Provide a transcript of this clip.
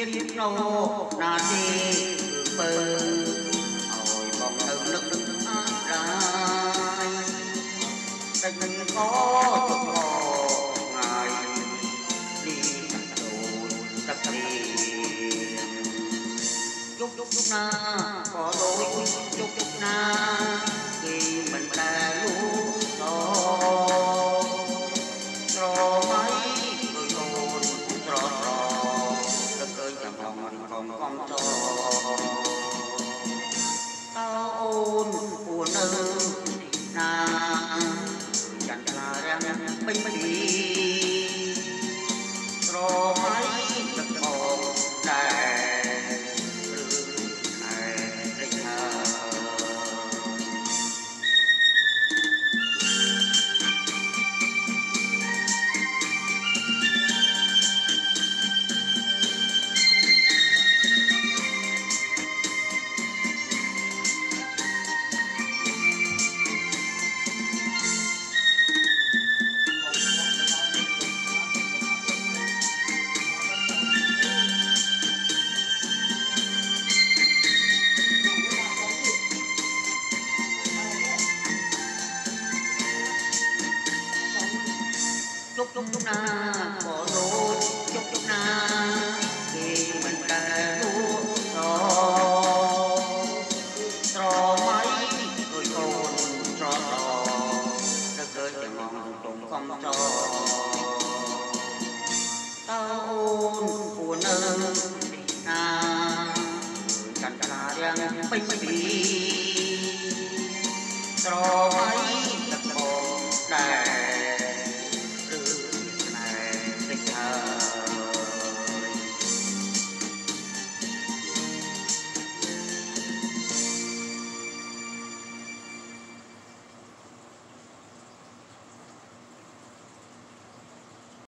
រៀបណោណាទីពើឲ្យបងទៅនឹកអារាយតែមិនក៏ទុកងាយនេះដូចទឹកនេះយប់ណាក៏ដូចយប់ណាគេមិនដែលលូតស្រមៃដូចអូនស្រស្រទៅឃើញចាំឡងកំកំចតើអូនពួននៅណាចាន់ខ្លារាំងពេញពីស្រមៃទឹកបងដែរជប់ណាក៏ដូចជប់ណាគេមិនដែលលួងស្រមៃដូចកូនស្រទៅឃើញតែងងទុំកំចតើអូនពួននៅណាកាន់ខ្លារាំងពេញពី